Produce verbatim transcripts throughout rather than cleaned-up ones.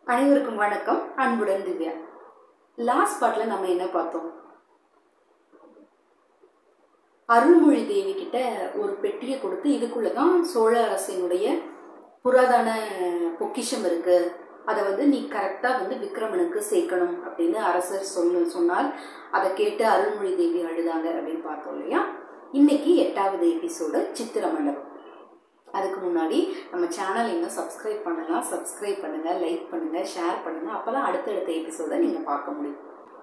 அனைவருக்கும் வணக்கம். அன்புடன் திவ்யா. லாஸ்ட் பார்ட்ல நம்ம என்ன பார்த்தோம்? அருள்மொழி தேவி கிட்ட ஒரு பெட்டியை கொடுத்து இதுக்குள்ளதான் சோழ அரசினுடைய புராதன பொக்கிஷம் இருக்கு, அதை வந்து நீ கரெக்டா வந்து விக்ரமனுக்கு சேர்க்கணும் அப்படின்னு அரசர் சொல்லு சொன்னார். அதை கேட்டு அருள்மொழி தேவி அழுதாங்க அப்படின்னு பார்த்தோம் இல்லையா? இன்னைக்கு எட்டாவது எபிசோடு சித்திர மண்டபம். அதுக்கு முன்னாடி நம்ம சேனல் இன்னும் சப்ஸ்கிரைப் பண்ணலாம், சப்ஸ்கிரைப் பண்ணுங்க, லைக் பண்ணுங்க, ஷேர் பண்ணுங்க. அப்பதான் அடுத்தடுத்த எபிசோட நீங்க பார்க்க முடியும்.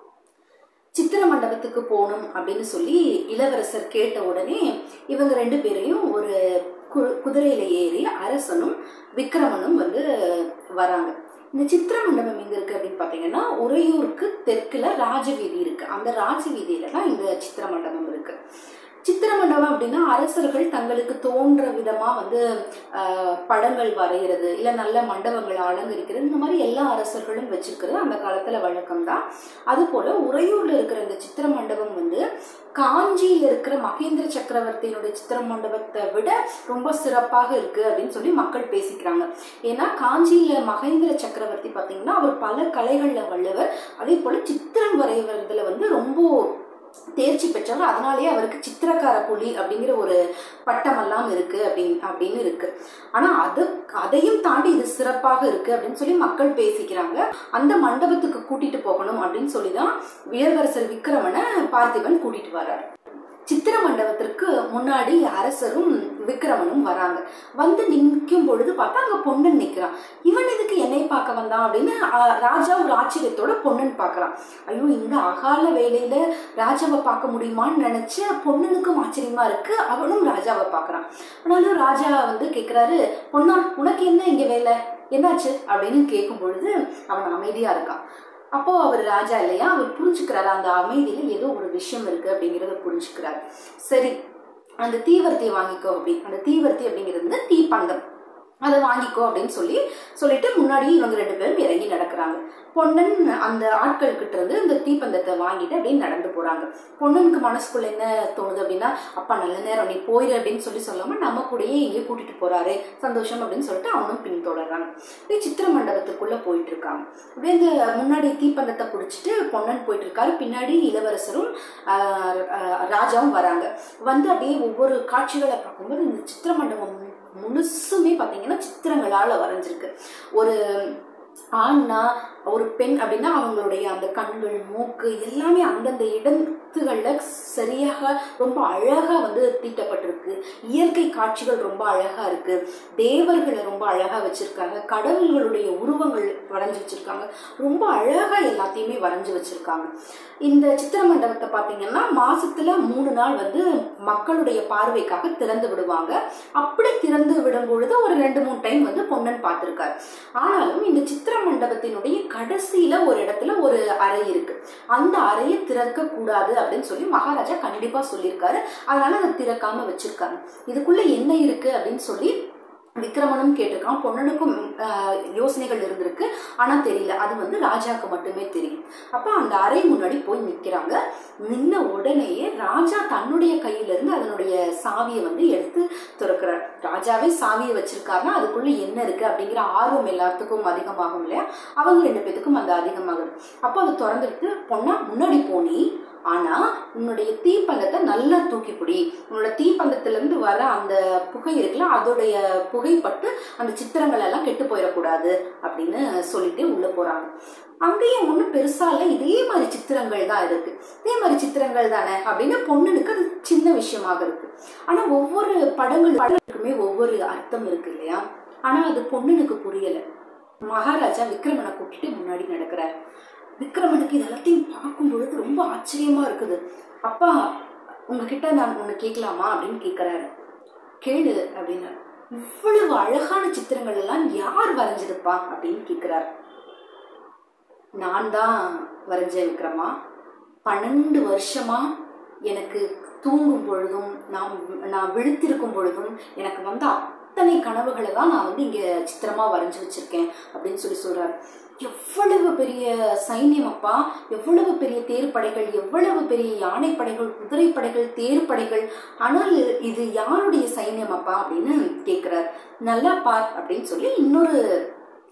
சித்திர மண்டபத்துக்கு போகணும் அப்படின்னு சொல்லி இளவரசர் கேட்ட உடனே இவங்க ரெண்டு பேரையும் ஒரு குதிரையில ஏறி அரசனும் விக்ரமனும் வந்து வராங்க. இந்த சித்திர மண்டபம் எங்க இருக்கு அப்படின்னு பாத்தீங்கன்னா, உறையூருக்கு தெற்குல ராஜவீதி இருக்கு. அந்த ராஜவீதியில தான் இந்த சித்திர மண்டபம் இருக்கு. சித்திர மண்டபம் அப்படின்னா அரசர்கள் தங்களுக்கு தோன்ற விதமா வந்து அஹ் படங்கள் வரைகிறது, இல்ல நல்ல மண்டபங்களை அலங்கரிக்கிறது, இந்த மாதிரி எல்லா அரசர்களும் வச்சிருக்கிறது அந்த காலத்துல வழக்கம் தான். அது போல உறையூர்ல இருக்கிற இந்த சித்திர மண்டபம் வந்து காஞ்சியில இருக்கிற மகேந்திர சக்கரவர்த்தியினுடைய சித்திர மண்டபத்தை விட ரொம்ப சிறப்பாக இருக்கு அப்படின்னு சொல்லி மக்கள் பேசிக்கிறாங்க. ஏன்னா காஞ்சியில மகேந்திர சக்கரவர்த்தி பாத்தீங்கன்னா அவர் பல கலைகள்ல வல்லவர், அதே போல சித்திரம் வரைவதுல வந்து ரொம்ப தேர்ச்சி பெற்றவர். அதனாலேயே அவருக்கு சித்திரக்கார புலி அப்படிங்கிற ஒரு பட்டம் எல்லாம் இருக்கு அப்படின்னு அப்படின்னு இருக்கு. ஆனா அது அதையும் தாண்டி இது சிறப்பாக இருக்கு அப்படின்னு சொல்லி மக்கள் பேசிக்கிறாங்க. அந்த மண்டபத்துக்கு கூட்டிட்டு போகணும் அப்படின்னு சொல்லிதான் இளவரசர் விக்ரமனை பார்த்திபன் கூட்டிட்டு வர்றாரு. சித்திர மண்டபத்திற்கு முன்னாடி அரசரும் விக்ரமனும் வராங்க. வந்து நிற்கும் பொழுது பார்த்தா அங்க பொன்னன் நிக்கிறான். இவன் இதுக்கு என்னை பார்க்க வந்தான் அப்படின்னு ராஜா ஒரு ஆச்சரியத்தோட பொன்னன் பாக்குறான். ஐயோ, இந்த அகால வேலையில ராஜாவை பார்க்க முடியுமான்னு நினைச்சு பொன்னனுக்கும் ஆச்சரியமா இருக்கு. அவனும் ராஜாவை பாக்குறான். ஆனாலும் ராஜா வந்து கேக்குறாரு, பொன்னா உனக்கு என்ன இங்க வேலை, என்னாச்சு அப்படின்னு கேட்கும் பொழுது அவன் அமைதியா இருக்கான். அப்போ அவர் ராஜா இல்லையா, அவர் புரிஞ்சுக்கிறாரு அந்த அமைதியில ஏதோ ஒரு விஷயம் இருக்கு அப்படிங்கறத புரிஞ்சுக்கிறாரு. சரி, அந்த தீவர்த்தியை வாங்கிக்கோ அப்படி. அந்த தீவர்த்தி அப்படிங்கிறது வந்து தீப்பந்தம், அதை வாங்கிக்கோ அப்படின்னு சொல்லி சொல்லிட்டு முன்னாடி இவங்க ரெண்டு பேரும் இறங்கி நடக்கிறாங்க. பொன்னன் அந்த ஆட்கள் கிட்ட இருந்து இந்த தீப்பந்தத்தை வாங்கிட்டு அப்படின்னு நடந்து போறாங்க. பொன்னனுக்கு மனசுக்குள்ள என்ன தோணுது அப்படின்னா, அப்பா நல்ல நேரம், நீ போயிரு அப்படின்னு சொல்லி சொல்லாம நம்ம கூடயே இங்கே கூட்டிட்டு போறாரு, சந்தோஷம் அப்படின்னு சொல்லிட்டு அவனும் பின்தொடர்றாங்க. அப்படியே சித்திர மண்டபத்துக்குள்ள போயிட்டு இருக்காங்க. அப்படியே இந்த முன்னாடி தீப்பந்தத்தை பிடிச்சிட்டு பொன்னன் போயிட்டு இருக்காரு. பின்னாடி இளவரசரும் ஆஹ் ராஜாவும் வராங்க. வந்து அப்படியே ஒவ்வொரு காட்சிகளை பார்க்கும்போது இந்த சித்திர மண்டபம் முழுசுமே பாத்தீங்கன்னா சித்திரங்களால வரைஞ்சிருக்கு. ஒரு ஆண்னா ஒரு பெண் அப்படின்னா அவங்களுடைய அந்த கண்கள், மூக்கு எல்லாமே அந்தந்த இடத்துகள்ல சரியாக ரொம்ப அழகா வந்து தீட்டப்பட்டிருக்கு. இயற்கை காட்சிகள் ரொம்ப அழகா இருக்கு. தேவர்களை ரொம்ப அழகா வச்சிருக்காங்க. கடவுள்களுடைய உருவங்கள் வரைஞ்சி வச்சிருக்காங்க. ரொம்ப அழகா எல்லாத்தையுமே வரைஞ்சி வச்சிருக்காங்க. இந்த சித்திர மண்டபத்தை பாத்தீங்கன்னா மாசத்துல மூணு நாள் வந்து மக்களுடைய பார்வைக்காக திறந்து விடுவாங்க. அப்படி திறந்து விடும் பொழுது ஒரு ரெண்டு மூணு டைம் வந்து பொன்னன் பார்த்திருக்காரு. ஆனாலும் இந்த சித்திர மண்டபத்தினுடைய கடைசியில ஒரு இடத்துல ஒரு அறை இருக்கு. அந்த அறையை திறக்க கூடாது அப்படின்னு சொல்லி மகாராஜா கண்டிப்பா சொல்லியிருக்காரு. அதனால அதை திறக்காம வச்சிருக்காங்க. இதுக்குள்ள என்ன இருக்கு அப்படின்னு சொல்லி விக்ரமனும் கேட்டிருக்கான். பொன்னனுக்கும் யோசனைகள் இருந்திருக்கு, ஆனா தெரியல. அது வந்து ராஜாவுக்கு மட்டுமே தெரியும். அப்ப அந்த அறை முன்னாடி போய் நிக்கிறாங்க. நின்ன உடனேயே ராஜா தன்னுடைய கையில இருந்து அதனுடைய சாவியை வந்து எடுத்து திறக்கிறார். ராஜாவே சாவியை வச்சிருக்காருன்னா அதுக்குள்ள என்ன இருக்கு அப்படிங்கிற ஆர்வம் எல்லாத்துக்கும் அதிகமாகும் இல்லையா? அவங்க ரெண்டு பேத்துக்கும் அந்த அதிகமாகுது. அப்போ அதை திறந்துட்டு, பொண்ணா முன்னாடி போனி, ஆனா உன்னுடைய தீப்பந்தத்தை நல்லா தூக்கி பிடி. உன்னோட தீப்பந்தத்துல இருந்து வர அந்த புகை இருக்குல்ல, அதோடைய புகைப்பட்டு அந்த சித்திரங்கள் எல்லாம் கெட்டு போயிடக்கூடாது அப்படின்னு சொல்லிட்டு உள்ள போறாங்க. அங்கேயும் ஒன்றும் பெருசா இல்லை, இதே மாதிரி சித்திரங்கள் தான் இருக்கு. இதே மாதிரி சித்திரங்கள் தானே அப்படின்னு பொண்ணுக்கு அது சின்ன விஷயமாக இருக்கு. ஆனா ஒவ்வொரு படங்கள் படங்களுக்குமே ஒவ்வொரு அர்த்தம் இருக்கு இல்லையா? ஆனா அது பொண்ணுக்கு புரியல. மகாராஜா விக்ரமனை கூட்டிட்டு முன்னாடி நடக்கிறார். விக்ரமனுக்கு இது எல்லாத்தையும் பார்க்கும் பொழுது ரொம்ப ஆச்சரியமா இருக்குது. அப்பா, உங்ககிட்ட நான் ஒண்ணு கேட்கலாமா அப்படின்னு கேட்கிறாரு. கேளு அப்படின்னா, இவ்வளவு அழகான சித்திரங்கள் எல்லாம் யார் வரைஞ்சதுப்பா அப்படின்னு கேட்கிறார். நான் தான் வரைஞ்சேன் விக்ரமா. பன்னெண்டு வருஷமா எனக்கு தூங்கும் பொழுதும் நான் நான் விழித்திருக்கும் பொழுதும் எனக்கு வந்த அத்தனை கனவுகளை தான் நான் வந்து இங்க சித்திரமா வரைஞ்சு வச்சிருக்கேன் அப்படின்னு சொல்லி சொல்றாரு. எவ்வளவு பெரிய சைன்யம் அப்பா, எவ்வளவு பெரிய தேர்ப்படைகள், எவ்வளவு பெரிய யானை படைகள், குதிரை படைகள், தேர்ப்படைகள், ஆனால் இது யாருடைய சைன்யம் அப்பா அப்படின்னு கேட்கிறார். நல்லா பார் அப்படின்னு சொல்லி இன்னொரு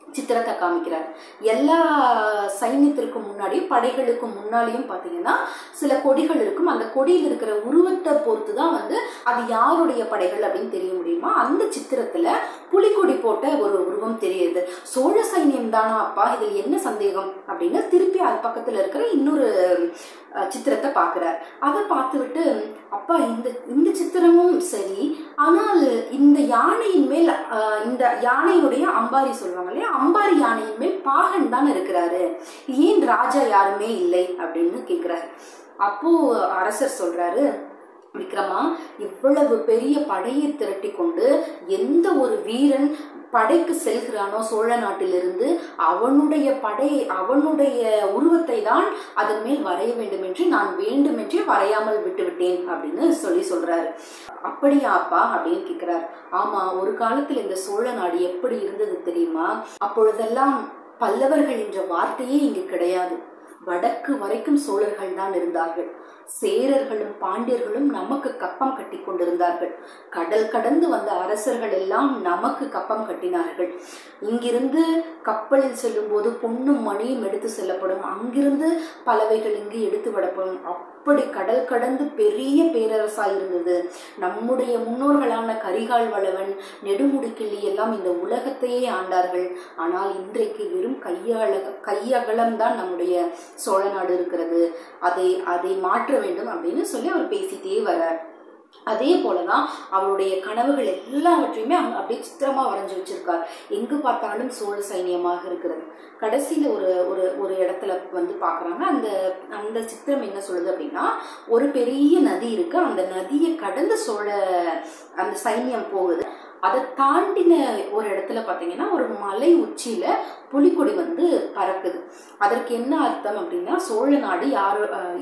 சித்திரத்தை காமிக்கிறார். எல்லா சைன்யத்திற்கு முன்னாடியும் படைகளுக்கு முன்னாடியும் பார்த்தீங்கன்னா சில கொடிகள் இருக்கும். அந்த கொடியில் இருக்கிற உருவத்தை பொறுத்து தான் வந்து அது யாருடைய படைகள் அப்படின்னு தெரிய முடியுமா. அந்த சித்திரத்துல புலிக்கொடி போட்ட ஒரு உருவம் தெரியுது. சோழ சைன்யம் தானா அப்பா, இதில் என்ன சந்தேகம் அப்படின்னு திருப்பி அது பக்கத்துல இருக்கிற இன்னொரு சித்திரத்தை பார்க்கிறார். அதை பார்த்து விட்டு அப்பா இந்த இந்த சித்திரமும் சரி, ஆனால் இந்த யானையின் மேல் இந்த யானையுடைய அம்பாரி சொல்லுவாங்க இல்லையா, அம்பாரி யானையின் மேல் பாகன் தான் இருக்கிறாரு, ஏன் ராஜா யாருமே இல்லை அப்படின்னு கேட்கிறாரு. அப்போ அரசர் சொல்றாரு, விக்ரமா, இவ்வளவு பெரிய படையை திரட்டி கொண்டு எந்த ஒரு வீரன் படைக்கு செல்கிறானோ சோழ நாட்டிலிருந்து அவனுடைய படை அவனுடைய உருவத்தை தான் அதன் மேல் வரைய வேண்டும் என்று நான் வேண்டுமென்றே வரையாமல் விட்டுவிட்டேன் அப்படின்னு சொல்லி சொல்றாரு. அப்படியா அப்பா அப்படின்னு கேட்கிறார். ஆமா, ஒரு காலத்தில் இந்த சோழ நாடு எப்படி இருந்தது தெரியுமா? அப்பொழுதெல்லாம் பல்லவர்கள் என்ற வார்த்தையே இங்கு கிடையாது. வடக்கு வரைக்கும் சோழர்கள் தான் இருந்தார்கள். சேரர்களும் பாண்டியர்களும் நமக்கு கப்பம் கட்டி கொண்டிருந்தார்கள். கடல் கடந்து வந்த அரசர்கள் எல்லாம் நமக்கு கப்பம் கட்டினார்கள். இங்கிருந்து கப்பலில் செல்லும் போது பொன்னும் மணியும் எடுத்து செல்லப்படும், அங்கிருந்து பலவைகள் இங்கு எடுத்து விடப்படும். அப்படி கடல் கடந்து பெரிய பேரரசாய் இருந்தது. நம்முடைய முன்னோர்களான கரிகால் வளவன், நெடுமுடிக்கிள்ளி எல்லாம் இந்த உலகத்தையே ஆண்டார்கள். ஆனால் இன்றைக்கு வெறும் கையாள கையகலம்தான் நம்முடைய சோழ நாடு இருக்கிறது. அதை அதை மாற்ற வேண்டும் அப்படின்னு சொல்லி அவர் பேசிட்டே வர்றார். அதே போலதான் அவருடைய கனவுகள் எல்லாவற்றையுமே அப்படியே சித்திரமா வரைஞ்சு வச்சிருக்கார். எங்கு பார்த்தாலும் சோழ சைனியமாக இருக்கிறது. கடைசியில ஒரு ஒரு ஒரு இடத்துல வந்து பாக்குறாங்க. அந்த அந்த சித்திரம் என்ன சொல்லுது அப்படின்னா, ஒரு பெரிய நதி இருக்கு. அந்த நதியை கடந்து சோழ அந்த சைனியம் போகுது. அதை தாண்டின ஒரு இடத்துல பாத்தீங்கன்னா ஒரு மலை உச்சியில புலிக்கொடி வந்து பறக்குது. அதற்கு என்ன அர்த்தம் அப்படின்னா, சோழ நாடு யாரு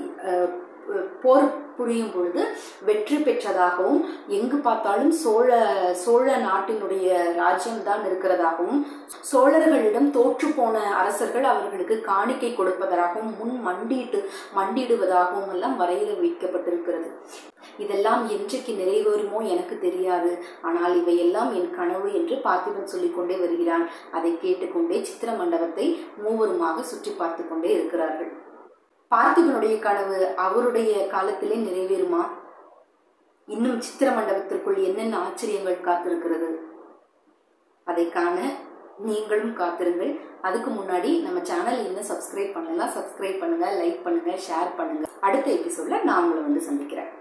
போர் புரியும் பொழுது வெற்றி பெற்றதாகவும், எங்கு பார்த்தாலும் சோழ சோழ நாட்டினுடைய ராஜ்யம் தான் இருக்கிறதாகவும், சோழர்களிடம் தோற்று போன அரசர்கள் அவர்களுக்கு காணிக்கை கொடுப்பதாகவும், முன் மண்டிட்டு மண்டிடுவதாகவும் எல்லாம் வரையில வைக்கப்பட்டிருக்கிறது. இதெல்லாம் என்றைக்கு நிறைவேறுமோ எனக்கு தெரியாது, ஆனால் இவையெல்லாம் என் கனவு என்று பார்த்திபன் சொல்லிக் கொண்டே வருகிறான். அதை கேட்டுக்கொண்டே சித்திர மண்டபத்தை மூவருமாக சுற்றி பார்த்து கொண்டே இருக்கிறார்கள். பார்த்திபனுடைய கனவு அவருடைய காலத்திலே நிறைவேறுமா? இன்னும் சித்திர மண்டபத்திற்குள் என்னென்ன ஆச்சரியங்கள் காத்திருக்கிறது அதை காண நீங்களும் காத்திருங்கள். அதுக்கு முன்னாடி நம்ம சேனல் இன்னும் சப்ஸ்கிரைப் பண்ணலாம், சப்ஸ்கிரைப் பண்ணுங்க, லைக் பண்ணுங்க, ஷேர் பண்ணுங்க. அடுத்த எபிசோட்ல நான் உங்களை வந்து சந்திக்கிறேன்.